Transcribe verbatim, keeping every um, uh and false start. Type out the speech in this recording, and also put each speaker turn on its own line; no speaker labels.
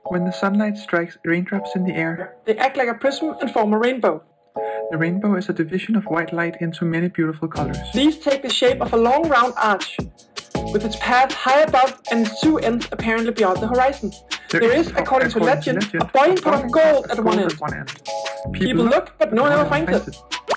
When the sunlight strikes raindrops in the air,
they act like a prism and form a rainbow.
The rainbow is a division of white light into many beautiful colors.
These take the shape of a long round arch, with its path high above and its two ends apparently beyond the horizon. There, there is, according, according to legend, legend, a boiling pot of gold at one end.
One end.
People, People look, but no one ever finds it. it.